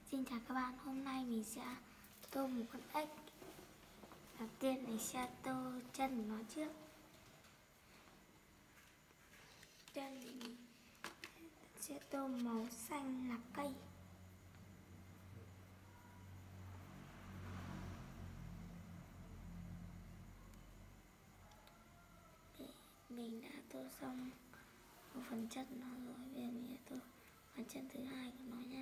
Xin chào các bạn, hôm nay mình sẽ tô một con ếch. Đầu tiên mình sẽ tô chân của nó trước. Chân thì mình sẽ tô màu xanh là cây. Mình đã tô xong một phần chân nó rồi, bây giờ mình sẽ tô phần chân thứ hai của nó nhé.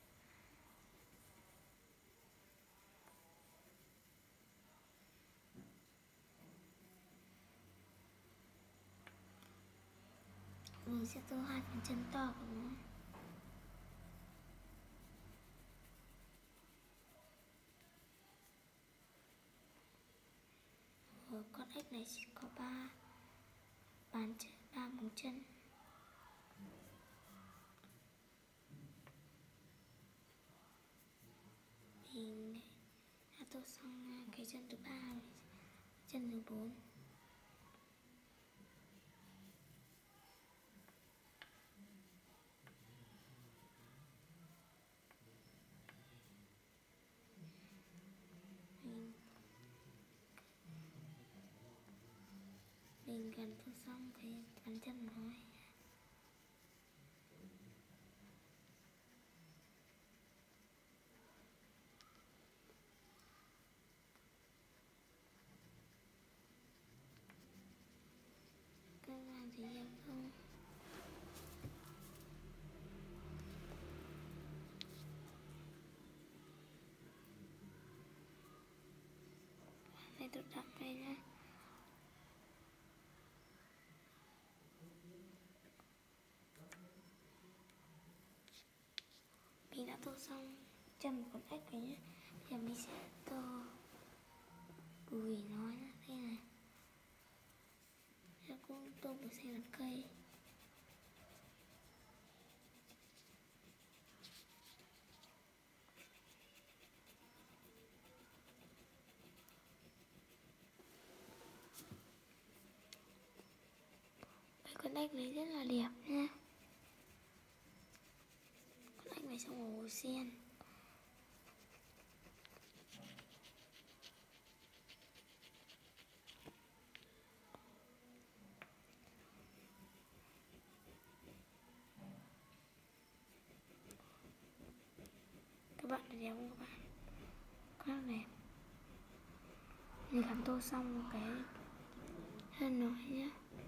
Mình sẽ tô hai phần chân to của nó. Rồi con ếch này chỉ có ba móng chân. Mình đã tô xong cái chân thứ ba, chân thứ 4. Mình gần tô xong cái phần chân của nó. Các bạn thấy đẹp không? Phải tự đậm đây nhé. Mình đã tô xong chân của con ếch rồi nhé. Bây giờ mình sẽ tô đùi nó nhé. Đây này. Nó cũng tô màu xanh là cây. Con ếch này rất là đẹp nha. Con ếch này trong hồ sen. Các bạn thấy đẹp không các bạn? Rất đẹp. Mình làm tô xong cái thân nó nhé.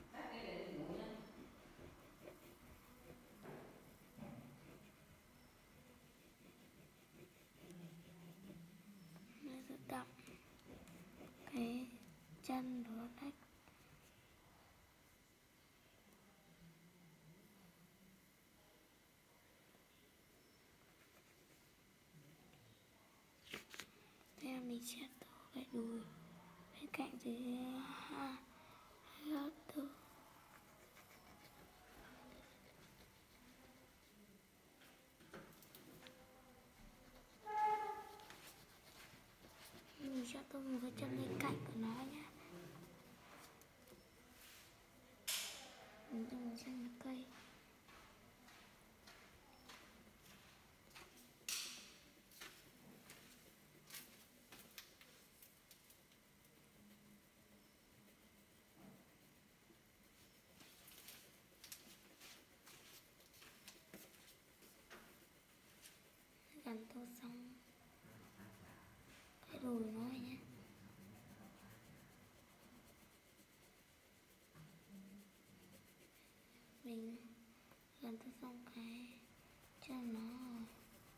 Rất đậm cái chân của con ếch. Thế là mình sẽ tô cái đùi bên cạnh thì hai tô. Mình sẽ tô một cái chân bên cạnh của nó nhé. Mình tô một chân cây. Gần tô xong cái đùi nó nhé. Mình gần tô xong cái chân nó rồi.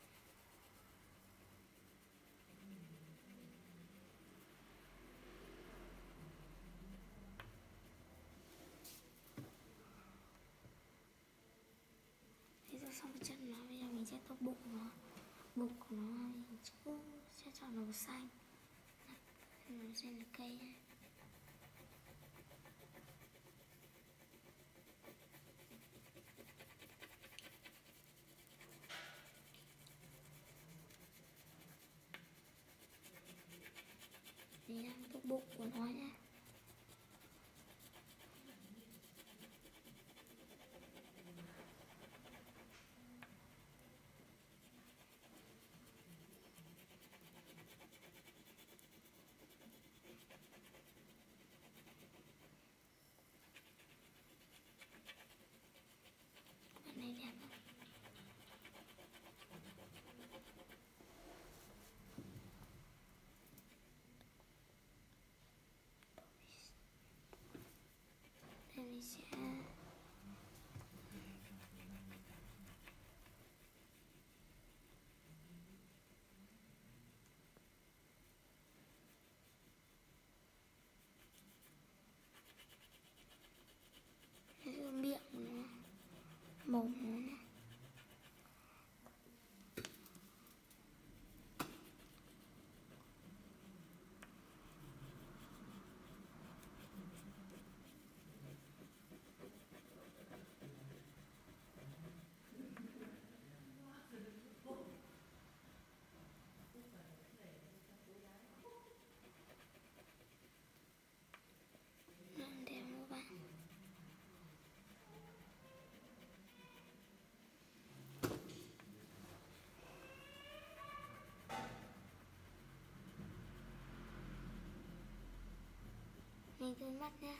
Thế tô xong cái chân nó, bây giờ mình sẽ tô bụng nó. Bụng của nó mình sẽ chọn màu xanh. Màu xanh là cây nhé. Mình đang tô bụng của nó nhé. Mình tôi mắt nhá.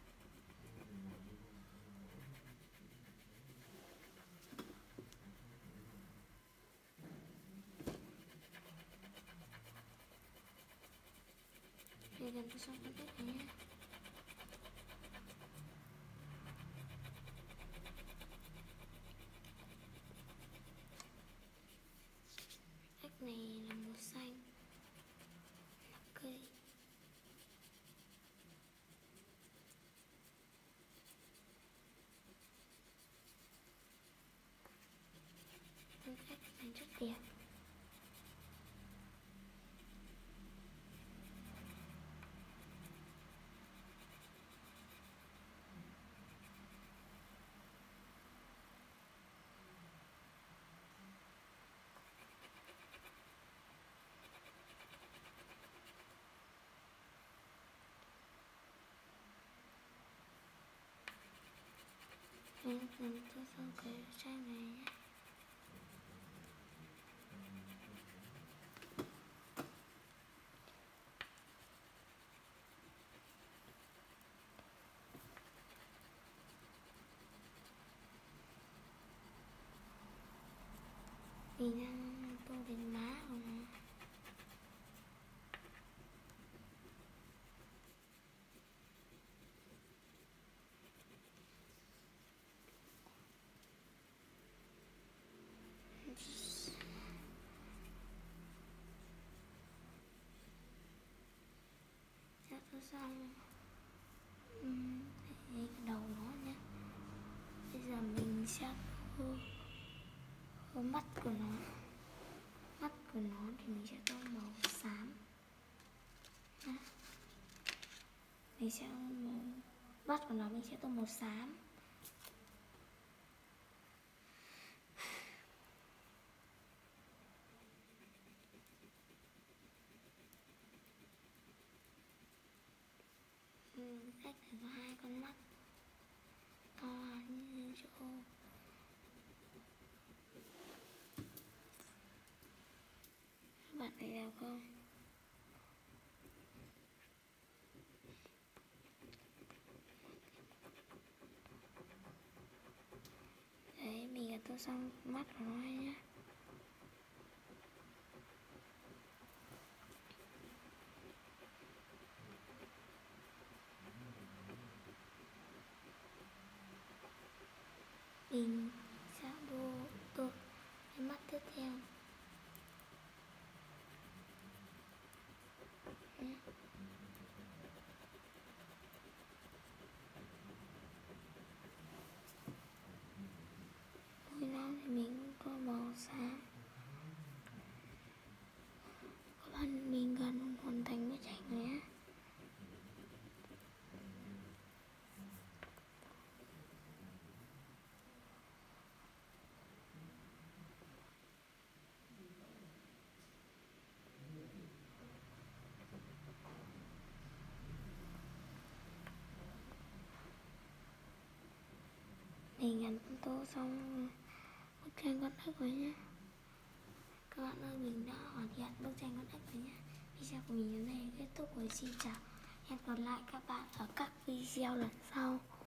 Bây giờ tôi xong con test này nhá. Cách này là màu xanh, là cây. Phong cách này rất đẹp. Mình tôi xong cái trang này nhé. Mình đang tô đến má của nó. Dạ tôi xong cái đầu nó nhé. Bây giờ mình sẽ tô mắt của nó. Mắt của nó thì mình sẽ tô màu xám. Mình sẽ mắt của nó mình sẽ tô màu xám. Cách này có hai con mắt to như chỗ. Các bạn thấy đẹp không? Đấy, mình đã tô xong mắt của nó nhé. Mình sẽ tô cái mắt tiếp theo. Môi nó thì mình cũng tô màu xám. Các bạn mình gần hoàn thành bức tranh rồi nhé. Mình gắn tô xong bức tranh con ếch rồi nhé. Các bạn ơi, mình đã hoàn thiện bức tranh con ếch rồi nhé. Video của mình đến đây kết thúc rồi, xin chào. Hẹn gặp lại các bạn ở các video lần sau.